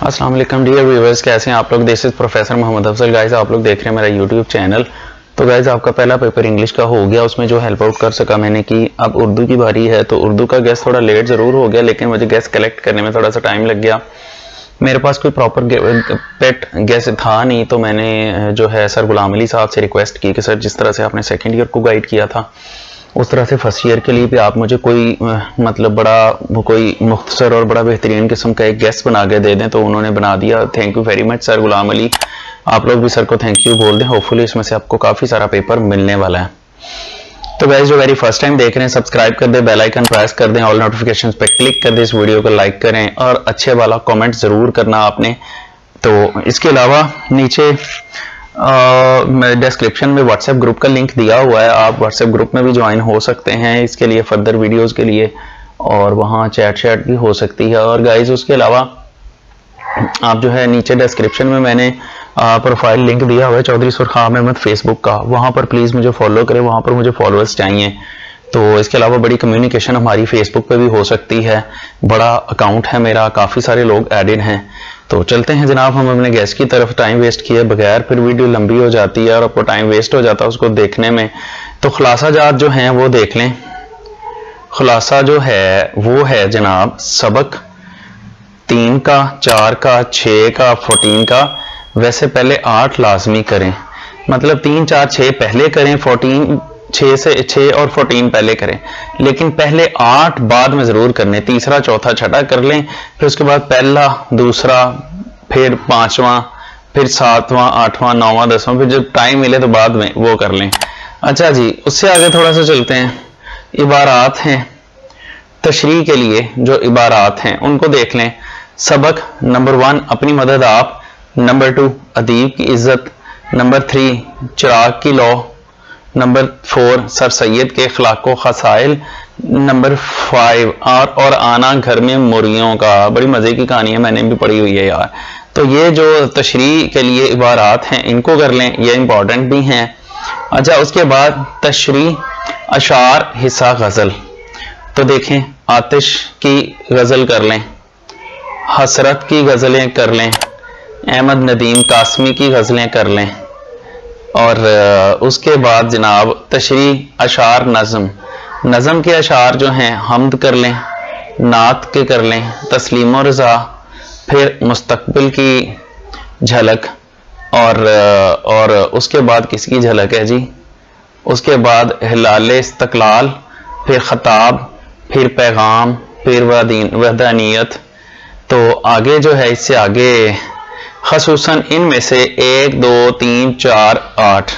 अस्सलाम वालेकुम dear viewers, कैसे हैं आप लोग। This is professor Mohammad Afzal. Guys आप लोग देख रहे हैं मेरा यूट्यूब चैनल। तो गाइस आपका पहला पेपर इंग्लिश का हो गया, उसमें जो हेल्प आउट कर सका मैंने की। अब उर्दू की बारी है, तो उर्दू का गैस थोड़ा लेट ज़रूर हो गया, लेकिन मुझे गैस कलेक्ट करने में थोड़ा सा टाइम लग गया। मेरे पास कोई प्रॉपर पेट गैस था नहीं, तो मैंने जो है सर गुलाम अली साहब से रिक्वेस्ट की कि सर जिस तरह से आपने सेकेंड ईयर को गाइड किया था उस तरह से फर्स्ट ईयर के लिए भी आप मुझे कोई मतलब बड़ा कोई मुख्तसर और बड़ा बेहतरीन किस्म का एक गेस्ट बना के दे दें। तो उन्होंने बना दिया। Thank you very much sir Ghulam Ali. आप लोग भी सर को थैंक यू बोल दें। होपफुली इसमें से आपको काफ़ी सारा पेपर मिलने वाला है। तो गाइस जो वेरी फर्स्ट टाइम देख रहे हैं सब्सक्राइब कर दें, बेल आइकन प्रेस कर दें, ऑल नोटिफिकेशंस पे क्लिक कर दें, इस वीडियो को लाइक करें और अच्छे वाला कमेंट ज़रूर करना आपने। तो इसके अलावा नीचे डिस्क्रिप्शन में व्हाट्सएप ग्रुप का लिंक दिया हुआ है, आप व्हाट्सएप ग्रुप में भी ज्वाइन हो सकते हैं इसके लिए फर्दर वीडियोस के लिए, और वहाँ चैट भी हो सकती है। और गाइस उसके अलावा आप जो है नीचे डिस्क्रिप्शन में मैंने प्रोफाइल लिंक दिया हुआ है चौधरी सुरखान अहमद फेसबुक का, वहाँ पर प्लीज़ मुझे फॉलो करें, वहाँ पर मुझे फॉलोअर्स चाहिए। तो इसके अलावा बड़ी कम्युनिकेशन हमारी फेसबुक पे भी हो सकती है, बड़ा अकाउंट है मेरा, काफ़ी सारे लोग एडिड हैं। तो चलते हैं जनाब हम अपने गेस्ट की तरफ। टाइम वेस्ट किए बगैर फिर वीडियो लंबी हो जाती है और आपको टाइम वेस्ट हो जाता है उसको देखने में। तो खुलासा जात जो हैं वो देख लें। खुलासा जो है वो है जनाब सबक 3 का, 4 का, 6 का, 14 का। वैसे पहले 8 लाजमी करें, मतलब 3, 4, 6 पहले करें, 14 6 और 14 पहले करें, लेकिन पहले 8 बाद में जरूर करने। तीसरा, चौथा, छठा कर लें, फिर उसके बाद पहला, दूसरा, फिर 5वां, फिर 7वां, 8वां, 9वां, 10वां, फिर जब टाइम मिले तो बाद में वो कर लें। अच्छा जी, उससे आगे थोड़ा सा चलते हैं। इबारात हैं, तशरीह के लिए जो इबारात हैं उनको देख लें। सबक नंबर 1 अपनी मदद आप, नंबर 2 अदीब की इज्जत, नंबर 3 चिराग की लौ, नंबर 4 सर सैयद के अखलाको खसाइल, नंबर 5 और आना घर में मुर्गियों का। बड़ी मजे की कहानी है, मैंने भी पढ़ी हुई है यार। तो ये जो तशरीह के लिए इबारात हैं इनको कर लें, ये इंपॉर्टेंट भी हैं। अच्छा, उसके बाद तशरीह अशार हिस्सा गजल। तो देखें, आतिश की गजल कर लें, हसरत की गजलें कर लें, अहमद नदीम कासमी की गजलें कर लें, और उसके बाद जनाब तशरीह अशार नज़म। नज़म के अशार जो हैं हमद कर लें, नात के कर लें, तस्लीम और रज़ा, फिर मुस्तकबिल की झलक, और उसके बाद किसकी झलक है जी, उसके बाद हिलाल इस्तकलाल, फिर खताब, फिर पैगाम, फिर वहदानियत। तो आगे जो है इससे आगे खसूसन इनमें से 1, 2, 3, 4, 8।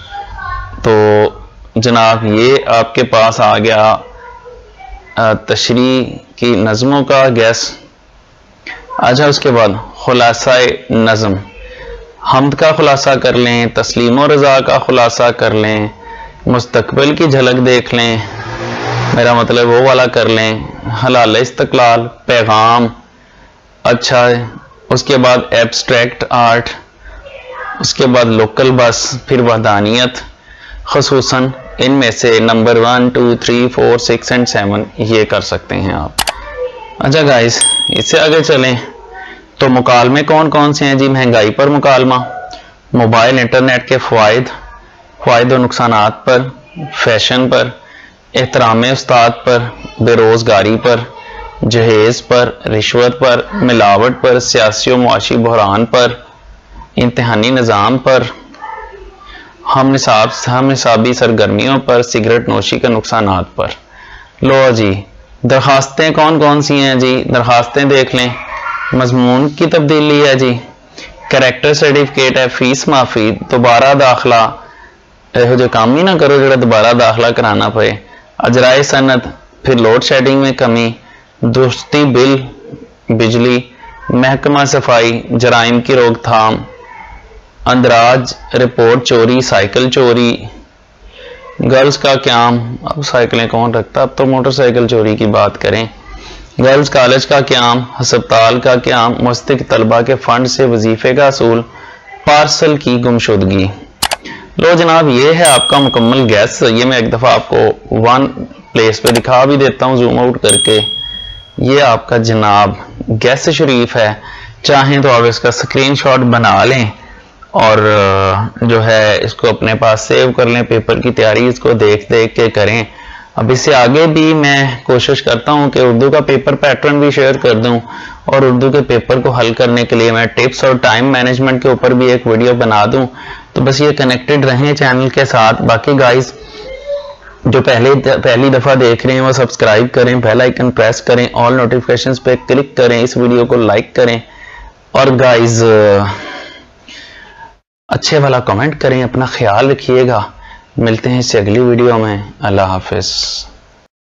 तो जनाब ये आपके पास आ गया तशरीह की नज़मों का गैस। अच्छा, उसके बाद खुलासाए नज़म, हमद का खुलासा कर लें, तस्लीम और रज़ा का खुलासा कर लें, मुस्तकबिल की झलक देख लें, मेरा मतलब वो वाला कर लें, हलाल इस्तकलाल, पैगाम। अच्छा, उसके बाद एब्स्ट्रैक्ट आर्ट, उसके बाद लोकल बस, फिर वहदानियत। खसूसन इनमें से नंबर 1, 2, 3, 4, 6 एंड 7 ये कर सकते हैं आप। अच्छा गाइस, इससे आगे चलें तो मुकालमे कौन कौन से हैं जी। महंगाई पर मुकालमा, मोबाइल इंटरनेट के फ़ायदे और नुकसानात पर, फैशन पर, एहतराम उस्ताद पर, बेरोज़गारी पर, जहेज पर, रिश्वत पर, मिलावट पर, सियासी और मुआशी बहरान पर, इम्तहानी निज़ाम पर, हम निसाबी सरगर्मियों पर, सिगरेट नोशी के नुकसानात पर। लो जी, दरखास्तें कौन कौन सी हैं जी। दरखास्तें देख लें, मजमून की तब्दीली है जी, कैरेक्टर सर्टिफिकेट है, फीस माफ़ी, दोबारा दाखला, यहो जो काम ही ना करो जो दोबारा दाखला कराना पे, अजराए सनद, फिर लोड शेडिंग में कमी, दुरुस्ती बिल, बिजली, महकमा सफाई, जराइम की रोकथाम, अंदराज रिपोर्ट चोरी, साइकिल चोरी, गर्ल्स का क्याम। अब साइकिलें कौन रखता, अब तो मोटरसाइकिल चोरी की बात करें। गर्ल्स कॉलेज का क्याम, हस्पताल का क्याम, मुस्तक तलबा के फंड से वजीफे का असूल, पार्सल की गुमशुदगी। लो जनाब, ये है आपका मुकम्मल गैस। ये मैं एक दफ़ा आपको वन प्लेस पे दिखा भी देता हूँ जूम आउट करके। ये आपका जनाब गैस शरीफ है चाहें तो आप इसका स्क्रीनशॉट बना लें और जो है इसको अपने पास सेव कर लें। पेपर की तैयारी इसको देख देख के करें। अब इससे आगे भी मैं कोशिश करता हूं कि उर्दू का पेपर पैटर्न भी शेयर कर दूं और उर्दू के पेपर को हल करने के लिए मैं टिप्स और टाइम मैनेजमेंट के ऊपर भी एक वीडियो बना दूं। तो बस ये कनेक्टेड रहें चैनल के साथ। बाकी गाइस जो पहली दफा देख रहे हैं वो सब्सक्राइब करें, बेल आइकन प्रेस करें, ऑल नोटिफिकेशंस पे क्लिक करें, इस वीडियो को लाइक करें और गाइस अच्छे वाला कमेंट करें। अपना ख्याल रखिएगा। मिलते हैं इससे अगली वीडियो में। अल्लाह हाफिज।